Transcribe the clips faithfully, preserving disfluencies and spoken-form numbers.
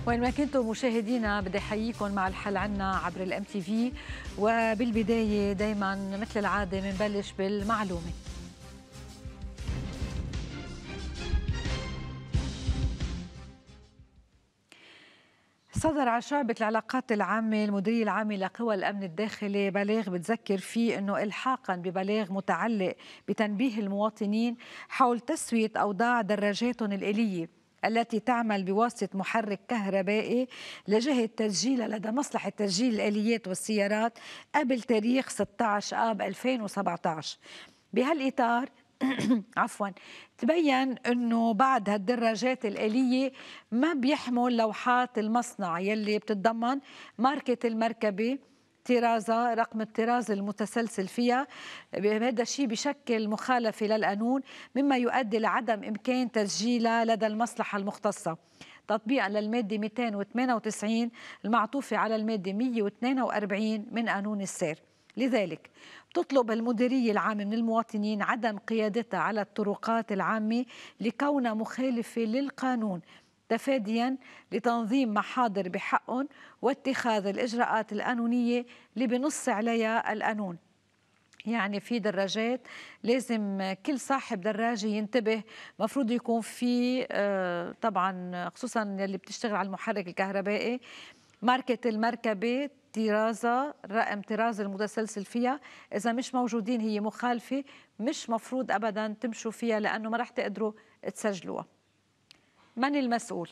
وين ما كنتم مشاهدينا بدي احييكم مع الحل عنا عبر الام تي في. وبالبدايه دائما مثل العاده بنبلش بالمعلومه. صدر على شعبة العلاقات العامة المديرية العامة لقوى الأمن الداخلي بلاغ بتذكر فيه أنه إلحاقا ببلاغ متعلق بتنبيه المواطنين حول تسوية أوضاع دراجاتهم الآلية التي تعمل بواسطة محرك كهربائي لجهة تسجيلها لدى مصلحة تسجيل الآليات والسيارات قبل تاريخ ستة عشر آب ألفين وسبعة عشر. بهالإطار عفوا تبين انه بعد هالدراجات الآلية ما بيحمل لوحات المصنع يلي بتتضمن ماركة المركبة، طرازة، رقم الطراز المتسلسل فيها. هذا الشيء بشكل مخالفة للقانون مما يؤدي لعدم إمكان تسجيلها لدى المصلحة المختصة تطبيقا للمادة مئتين وثمانية وتسعين المعطوفة على المادة مئة واثنين وأربعين من قانون السير. لذلك تطلب المديرية العامة من المواطنين عدم قيادتها على الطرقات العامة لكونها مخالفة للقانون تفاديا لتنظيم محاضر بحقهم واتخاذ الإجراءات القانونية اللي بنص عليها القانون. يعني في دراجات لازم كل صاحب دراجة ينتبه، مفروض يكون في طبعا خصوصا اللي بتشتغل على المحرك الكهربائي ماركة المركبة، طرازة، رقم طراز المتسلسل فيها. إذا مش موجودين هي مخالفة، مش مفروض أبدا تمشوا فيها لأنه ما رح تقدروا تسجلوها. من المسؤول؟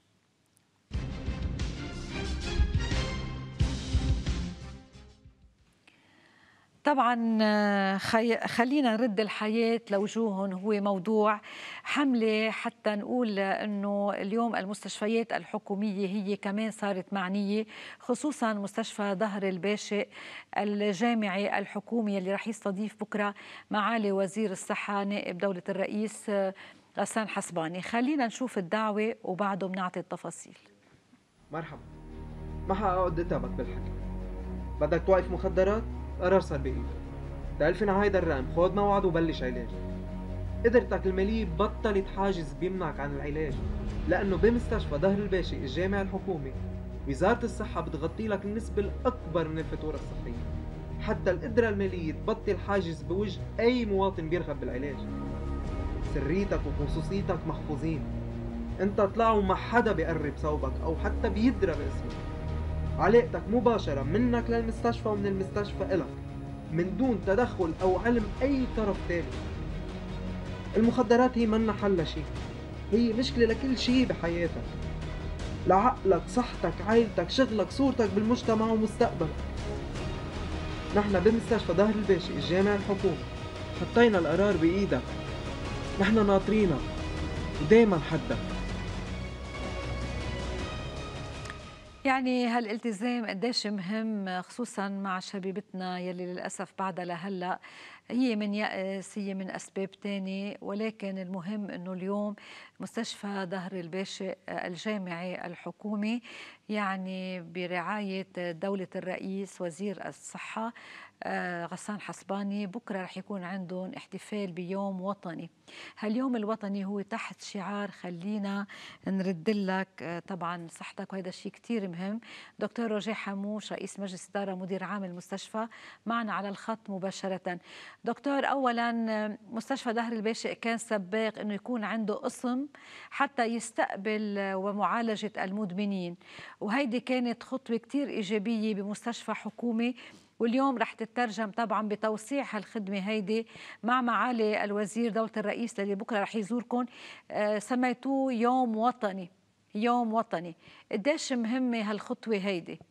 طبعا خلينا نرد الحياة لوجوههم هو موضوع حملة حتى نقول انه اليوم المستشفيات الحكومية هي كمان صارت معنية، خصوصا مستشفى ظهر الباشئ الجامعي الحكومي اللي رح يستضيف بكرة معالي وزير الصحة نائب دولة الرئيس غسان حسباني. خلينا نشوف الدعوة وبعده بنعطي التفاصيل. مرحبا، ما حقعد اتعبك بالحكي. بدك توقف مخدرات؟ قرار صار بايدك. تألفنا هيدا الرقم، خود موعد وبلش علاج. قدرتك المالية بطلت حاجز بيمنعك عن العلاج، لأنه بمستشفى ظهر الباشئ الجامعي الحكومي وزارة الصحة بتغطي لك النسبة الأكبر من الفاتورة الصحية، حتى القدرة المالية تبطل حاجز بوجه أي مواطن بيرغب بالعلاج. سريتك وخصوصيتك محفوظين. انت طلع وما حدا بيقرب صوبك أو حتى بيدرى باسمك. علاقتك مباشرة منك للمستشفى ومن المستشفى إلك من دون تدخل أو علم أي طرف ثالث. المخدرات هي منا حل شيء، هي مشكلة لكل شيء بحياتك، لعقلك، صحتك، عائلتك، شغلك، صورتك بالمجتمع ومستقبلك. نحن بمستشفى ظهر الباشئ الجامعي الحكومي حطينا القرار بإيدك، نحن ناطرينك ودايما حدك. يعني هالالتزام قديش مهم خصوصا مع شبيبتنا يلي للأسف بعدها لهلأ هي من يأس، هي من أسباب تانية، ولكن المهم أنه اليوم مستشفى ظهر الباشئ الجامعي الحكومي يعني برعاية دولة الرئيس وزير الصحة غسان حسباني بكرة رح يكون عندهم احتفال بيوم وطني. هاليوم الوطني هو تحت شعار خلينا نرد لك طبعا صحتك، وهذا الشيء كتير مهم. دكتور رجاء حموش رئيس مجلس إدارة مدير عام المستشفى معنا على الخط مباشرة. دكتور، أولا مستشفى ظهر الباشئ كان سباق أنه يكون عنده قسم حتى يستقبل ومعالجة المدمنين، وهيدي كانت خطوة كتير إيجابية بمستشفى حكومي، واليوم رح تترجم طبعا بتوسيع هالخدمة هيدي مع معالي الوزير دولة الرئيس اللي بكرة رح يزوركم. آه سميتوه يوم وطني، يوم وطني. قديش مهمة هالخطوة هيدي؟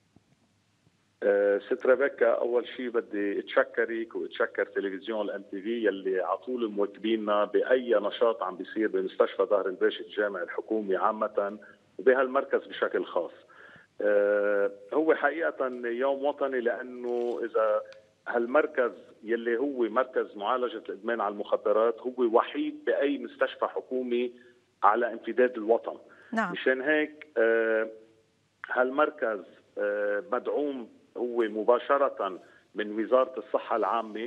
أه ست ريبيكا، اول شيء بدي اتشكرك واتشكر تلفزيون الام تي في يلي على طول مواكبيننا باي نشاط عم بيصير بمستشفى ظهر الباشئ الجامعي الحكومي عامه وبهالمركز بشكل خاص. أه هو حقيقه يوم وطني لانه اذا هالمركز يلي هو مركز معالجه الادمان على المخدرات هو وحيد باي مستشفى حكومي على امتداد الوطن. نعم. مشان هيك أه هالمركز أه مدعوم هو مباشرة من وزارة الصحة العامة.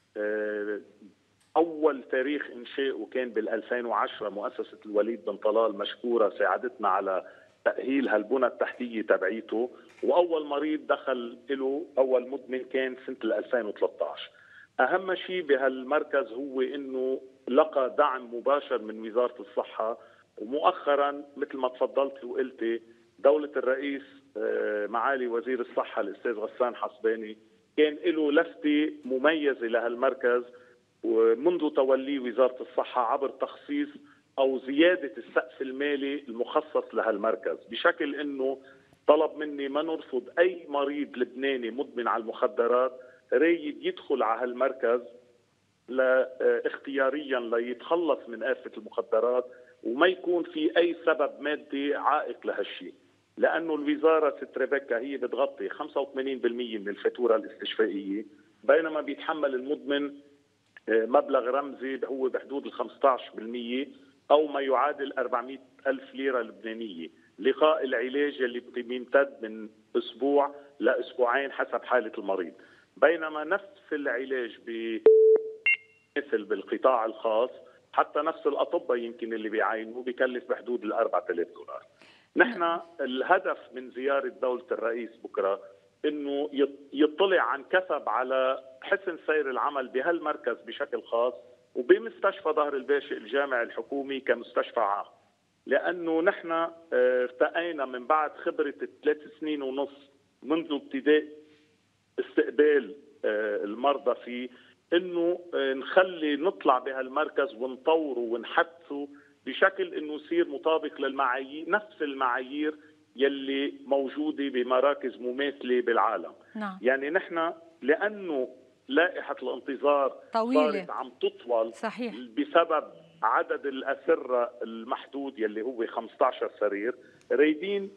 أول تاريخ إنشائه كان بالألفين وعشرة، مؤسسة الوليد بن طلال مشكورة ساعدتنا على تاهيل هالبنى التحتيه تبعيته، واول مريض دخل له اول مدمن كان سنه ألفين وثلاثة عشر. اهم شيء بهالمركز هو انه لقى دعم مباشر من وزاره الصحه، ومؤخرا مثل ما تفضلتي وقلتي دوله الرئيس معالي وزير الصحه الاستاذ غسان حصباني كان له لفته مميزه لهالمركز ومنذ توليه وزاره الصحه عبر تخصيص او زياده السقف المالي المخصص لهالمركز، بشكل انه طلب مني ما نرفض اي مريض لبناني مدمن على المخدرات رايد يدخل على هالمركز لا اختياريا ليتخلص من آفة المخدرات وما يكون في اي سبب مادي عائق لهالشيء، لانه الوزاره ست ريبيكا هي بتغطي خمسة وثمانين بالمئة من الفاتوره الاستشفائيه، بينما بيتحمل المدمن مبلغ رمزي هو بحدود ال خمسة عشر بالمئة او ما يعادل أربعمئة ألف ليره لبنانيه، لقاء العلاج اللي بيمتد من اسبوع لاسبوعين حسب حاله المريض، بينما نفس العلاج مثل بالقطاع الخاص حتى نفس الاطباء يمكن اللي بيعاينوه بكلف بحدود ال أربعة آلاف دولار. نحن الهدف من زياره دوله الرئيس بكره انه يطلع عن كثب على حسن سير العمل بهالمركز بشكل خاص وبمستشفى ظهر الباشا الجامعي الحكومي كمستشفى عام، لانه نحن ارتقينا من بعد خبره ثلاث سنين ونص منذ ابتداء استقبال المرضى فيه انه نخلي نطلع بهالمركز ونطوره ونحدثه بشكل انه يصير مطابق للمعايير نفس المعايير يلي موجوده بمراكز مماثله بالعالم. نعم. يعني نحن لانه لائحه الانتظار طويلة. صارت عم تطول صحيح. بسبب عدد الاسره المحدود يلي هو خمسة عشر سرير، رايدين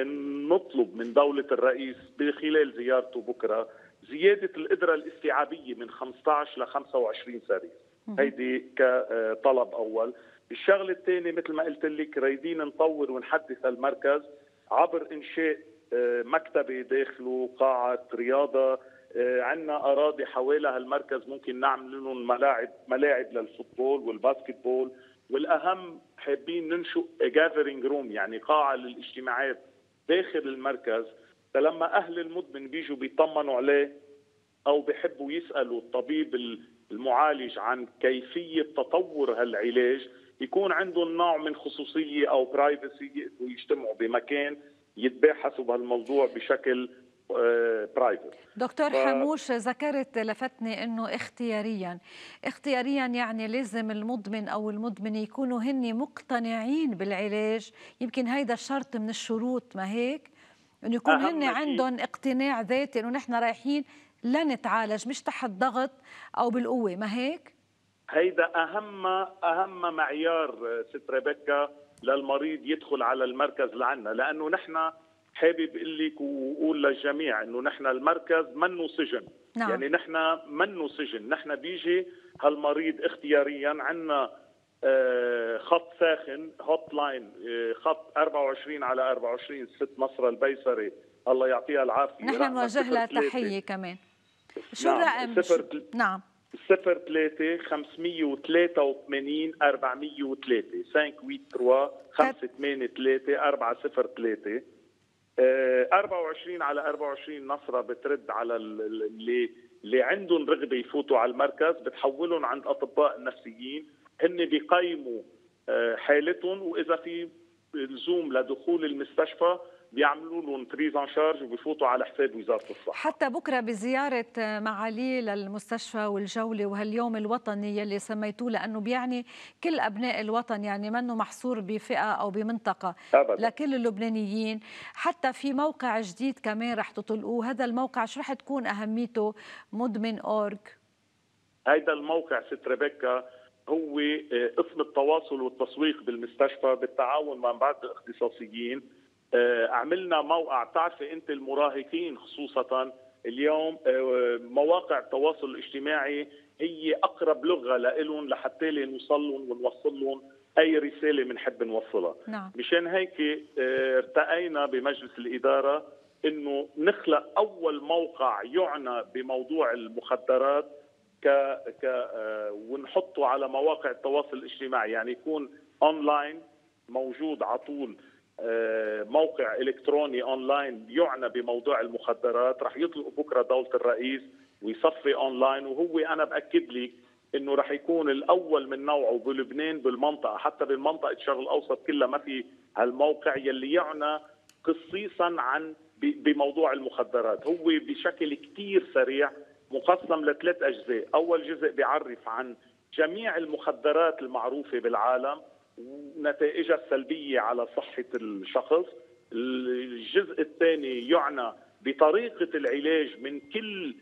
نطلب من دوله الرئيس بخلال زيارته بكره زياده القدره الاستيعابيه من خمسة عشر ل خمسة وعشرين سرير. هيدي كطلب اول. الشغله الثانيه مثل ما قلت لك رايدين نطور ونحدث المركز عبر انشاء مكتبه داخله، قاعه رياضه، عندنا اراضي حوالي هالمركز ممكن نعمل لهم ملاعب ملاعب للفوتبول والباسكتبول، والاهم حابين ننشئ جاذرينج روم يعني قاعه للاجتماعات داخل المركز، فلما اهل المدمن بيجوا بيطمنوا عليه او بيحبوا يسالوا الطبيب المعالج عن كيفيه تطور هالعلاج يكون عندهم نوع من خصوصيه او برايفسي ويجتمعوا بمكان يتباحثوا بهالموضوع بشكل برايفت. دكتور ف... حموش ذكرت لفتني انه اختياريا اختياريا يعني لازم المدمن او المدمنه يكونوا هن مقتنعين بالعلاج، يمكن هيدا الشرط من الشروط ما هيك؟ انه يكون هن عندهم اقتناع ذاتي انه نحن رايحين لنتعالج مش تحت ضغط او بالقوه، ما هيك؟ هيدا اهم اهم معيار ست ريبيكا للمريض يدخل على المركز لعنا، لانه نحن حابب اقول لك واقول للجميع انه نحن المركز منه سجن. نعم. يعني نحن منه سجن، نحن بيجي هالمريض اختياريا، عندنا خط ساخن هوت لاين، خط أربعة وعشرين على أربعة وعشرين ست نصر البيسري الله يعطيها العافيه، نحن نوجه لها تحيه كمان. شو نعم. الرقم؟ صفر شو... نعم صفر ثلاثة خمسمئة وثلاثة وثمانين أربعمئة وثلاثة خمسة ثمانية ثلاثة خمسة ثمانية ثلاثة أربعة صفر ثلاثة أربعة وعشرين على أربعة وعشرين نصرة بترد على اللي اللي عندهم رغبه يفوتوا على المركز، بتحولهم عند اطباء النفسيين، هن بيقيموا حالتهم واذا في لزوم لدخول المستشفى بيعملوا لهم بريز ان شارج وبيفوتوا على حساب وزاره الصحه. حتى بكره بزياره معالي للمستشفى والجوله وهاليوم الوطني يلي سميتوه لانه بيعني كل ابناء الوطن، يعني منه محصور بفئه او بمنطقه أبداً. لكل اللبنانيين. حتى في موقع جديد كمان رح تطلقوه، هذا الموقع شو رح تكون اهميته؟ مدمن أورج. هيدا الموقع ست ريبيكا هو قسم التواصل والتسويق بالمستشفى بالتعاون مع بعض الاختصاصيين. عملنا موقع، بتعرفي انت المراهقين خصوصا اليوم مواقع التواصل الاجتماعي هي اقرب لغه لهم لحتى نوصل لهم ونوصل لهم اي رساله بنحب نوصلها. نعم. مشان هيك ارتقينا بمجلس الاداره انه نخلق اول موقع يعنى بموضوع المخدرات ك ك ونحطه على مواقع التواصل الاجتماعي، يعني يكون اونلاين موجود على طول موقع الكتروني اونلاين يعنى بموضوع المخدرات، رح يطلق بكره دوله الرئيس ويصفي اونلاين، وهو انا باكد لك انه رح يكون الاول من نوعه بلبنان بالمنطقه، حتى بالمنطقه الشرق الاوسط كلها ما في هالموقع يلي يعنى خصيصا عن بموضوع المخدرات. هو بشكل كثير سريع مقسم لثلاث اجزاء، اول جزء بيعرف عن جميع المخدرات المعروفه بالعالم ونتائجها السلبيه على صحه الشخص. الجزء الثاني يعنى بطريقه العلاج من كل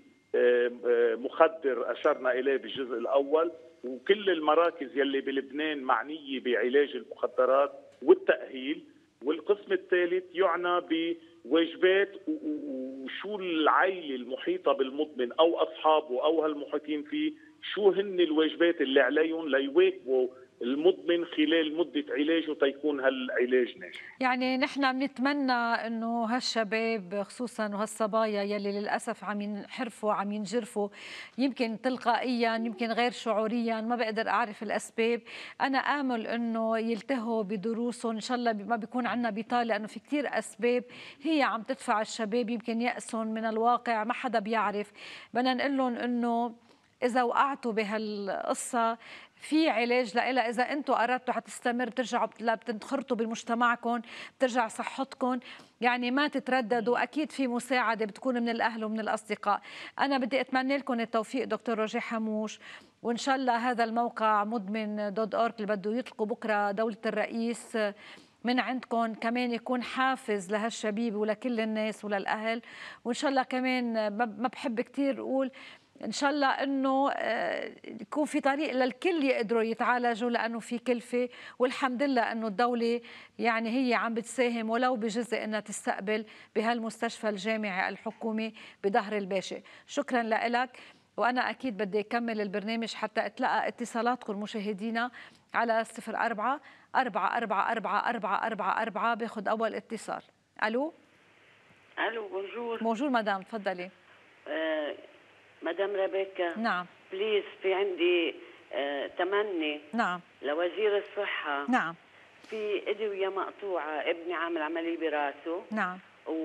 مخدر اشرنا اليه بالجزء الاول، وكل المراكز يلي بلبنان معنيه بعلاج المخدرات والتاهيل. والقسم الثالث يعنى بواجبات وشو العائله المحيطه بالمدمن او اصحابه او هالمحيطين فيه، شو هن الواجبات اللي عليهم ليواكبوا المدمن خلال مدة علاجه تيكون هالعلاج ناجح. يعني نحن بنتمنى انه هالشباب خصوصا وهالصبايا يلي للاسف عم ينحرفوا عم ينجرفوا، يمكن تلقائيا يمكن غير شعوريا، ما بقدر اعرف الاسباب، انا امل انه يلتهوا بدروسهم ان شاء الله ما بيكون عندنا بطاله، لانه في كثير اسباب هي عم تدفع الشباب يمكن يأسهم من الواقع، ما حدا بيعرف. بدنا نقول لهم انه إذا وقعتوا بهالقصة في علاج لها، إذا أنتم أردتوا حتستمر بترجعوا بتنخرطوا بمجتمعكم بترجع صحتكم، يعني ما تترددوا، أكيد في مساعدة بتكون من الأهل ومن الأصدقاء. أنا بدي أتمنى لكم التوفيق دكتور روجيه حموش، وإن شاء الله هذا الموقع مدمن دوت أورg اللي بده يطلقوا بكرة دولة الرئيس من عندكم كمان يكون حافز لهالشبيب ولكل الناس وللأهل. وإن شاء الله كمان ما بحب كتير أقول إن شاء الله إنه يكون في طريق للكل يقدروا يتعالجوا، لأنه في كلفة، والحمد لله إنه الدولة يعني هي عم بتساهم ولو بجزء إنها تستقبل بهالمستشفى الجامعي الحكومي بظهر الباشا. شكرا لك، وأنا أكيد بدي أكمل البرنامج حتى أتلقى اتصالاتكم مشاهدينا على صفر أربعة أربعة أربعة أربعة أربعة أربعة أربعة. باخذ أول اتصال. ألو ألو بونجور. بونجور مدام، تفضلي. آه مدام ريبيكا. نعم بليز، في عندي آه تمني. نعم. لوزير الصحة. نعم. في أدوية مقطوعة، ابني عامل عملية براسه. نعم.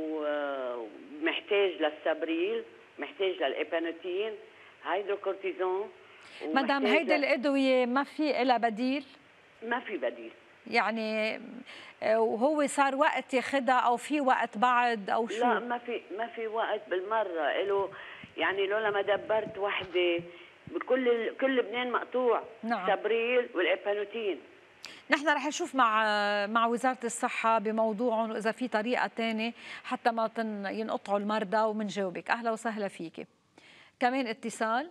ومحتاج للسبريل، محتاج للإبانوتين، هيدروكورتيزون. مدام هيدي الأدوية ما في لها بديل؟ ما في بديل. يعني وهو صار وقت ياخدها او في وقت بعد او شو؟ لا ما في ما في وقت بالمره له، يعني لولا ما دبرت وحده بكل كل لبنان مقطوع. نعم. سبريل والإبانوتين. نحن رح نشوف مع مع وزاره الصحه بموضوعهم، واذا في طريقه ثانيه حتى ما ينقطعوا المرضى وبنجاوبك. اهلا وسهلا فيكي. كمان اتصال.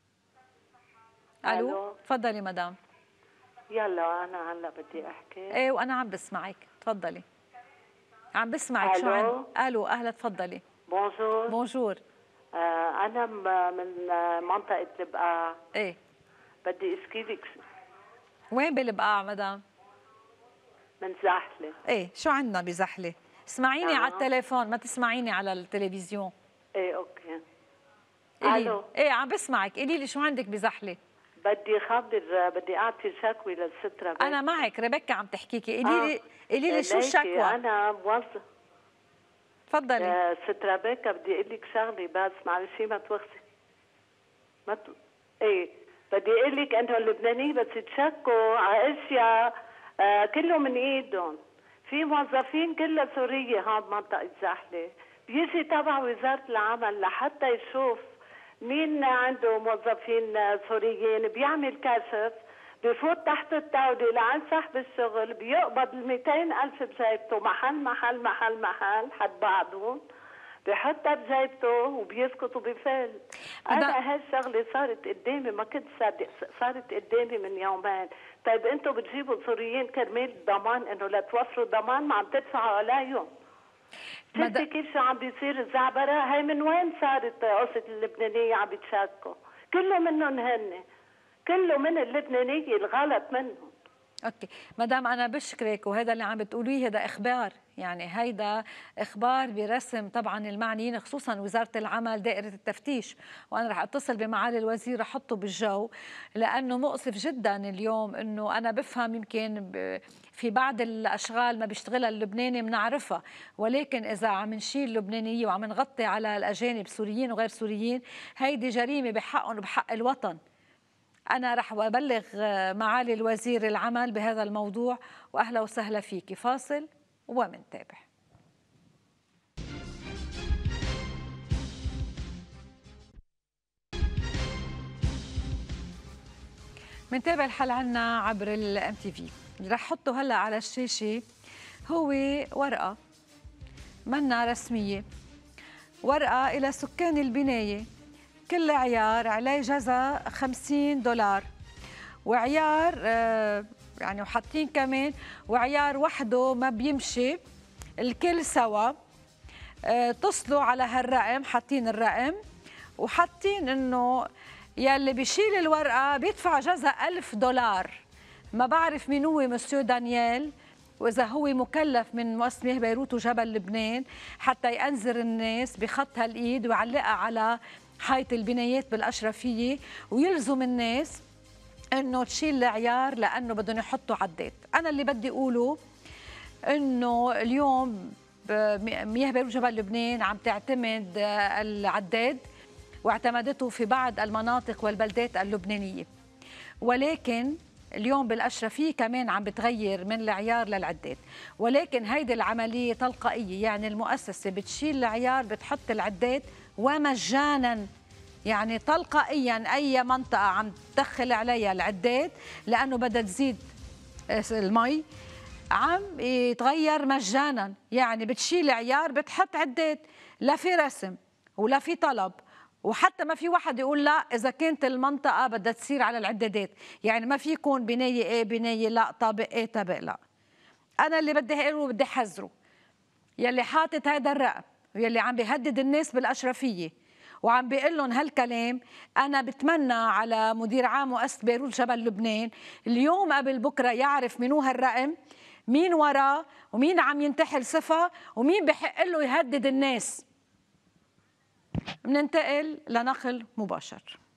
الو تفضلي مدام. يلا انا هلا بدي احكي. ايه وانا عم بسمعك، تفضلي. عم بسمعك. شو عن الو اهلا تفضلي. بونجور. بونجور. آه انا من منطقه البقاع. ايه بدي اسكيلك. وين بالبقاع مدام؟ من زحله. ايه شو عندنا بزحله؟ اسمعيني آه. على التليفون، ما تسمعيني على التلفزيون. ايه اوكي. الو ايه عم بسمعك، قولي لي شو عندك بزحله؟ بدي خبر، بدي اعطي شكوى للست ريبيكا. انا معك، ريبيكا عم تحكيكي، قولي لي قولي لي شو الشكوى؟ انا موظف. تفضلي. ست ريبيكا بدي اقول لك شغله بس معلش ما توخسي. ما ت... ايه بدي اقول لك انه اللبنانيه بس يتشكوا على اشياء آه كله من ايدهم. في موظفين كلها سوريه هون بمنطقه زحله، بيجي تبع وزاره العمل لحتى يشوف مين عنده موظفين سوريين، بيعمل كشف، بفوت تحت الطاوله لعند صاحب الشغل، بيقبض ال مئتين ألف بجيبته، محل محل محل محل حد بعضهم، بحطها بجيبته وبيسكت وبيفل. انا هالشغله صارت قدامي، ما كنت صدق، صارت قدامي من يومين. طيب انتم بتجيبوا سوريين كرمال ضمان انه لتوفروا ضمان، ما عم تدفعوا عليهم. شفتي كيف شو عم بيصير الزعبره؟ هي من وين صارت قصه اللبنانيه عم بيتشكوا؟ كله منهم هن، كله من اللبنانيه الغلط منهم. اوكي مدام انا بشكرك، وهذا اللي عم بتقوليه هذا اخبار، يعني هيدا إخبار برسم طبعا المعنيين خصوصا وزارة العمل دائرة التفتيش، وأنا رح أتصل بمعالي الوزير أحطه بالجو، لأنه مؤسف جدا اليوم أنه أنا بفهم يمكن في بعض الأشغال ما بيشتغلها اللبناني بنعرفها، ولكن إذا عم نشيل لبنانية وعم نغطي على الأجانب سوريين وغير سوريين هيدي جريمة بحقهم وبحق الوطن. أنا رح أبلغ معالي الوزير العمل بهذا الموضوع، وأهلا وسهلا فيكي. فاصل ومنتابع. منتابع الحلقة عنا عبر الام تي في. اللي رح أحطه هلا على الشاشة هو ورقة منا رسمية، ورقة إلى سكان البناية، كل عيار عليه جزا خمسين دولار، وعيار آه يعني وحاطين كمان وعيار وحده ما بيمشي، الكل سوا. آه اتصلوا على هالرقم، حاطين الرقم وحاطين انه يلي بيشيل الورقه بيدفع جزا ألف دولار. ما بعرف مين هو مسيو دانيال، واذا هو مكلف من مؤسسه مياه بيروت وجبل لبنان حتى ينذر الناس بخط هالايد ويعلقها على حيط البنايات بالاشرفيه ويلزم الناس انه تشيل العيار لانه بدهم يحطوا عداد. انا اللي بدي اقوله انه اليوم مياه بيروت جبل لبنان عم تعتمد العداد واعتمدته في بعض المناطق والبلدات اللبنانيه، ولكن اليوم بالاشرفيه كمان عم بتغير من العيار للعداد، ولكن هيدي العمليه تلقائيه، يعني المؤسسه بتشيل العيار بتحط العداد ومجانا، يعني تلقائيا اي منطقه عم تدخل عليها العداد لانه بدها تزيد المي عم يتغير مجانا، يعني بتشيل عيار بتحط عداد، لا في رسم ولا في طلب، وحتى ما في واحد يقول لا اذا كانت المنطقه بدها تصير على العدادات، يعني ما في يكون بنايه ايه بنايه لا، طابق ايه طابق لا. انا اللي بدي اقوله بدي احذره يلي حاطط هذا الرقم ويلي عم بيهدد الناس بالاشرفيه وعم بيقول لهم هالكلام. انا بتمنى على مدير عام مؤسسه بيروت جبل لبنان اليوم قبل بكره يعرف منو هالرقم، مين وراه ومين عم ينتحل صفه ومين بحق له يهدد الناس. بننتقل لنقل مباشر.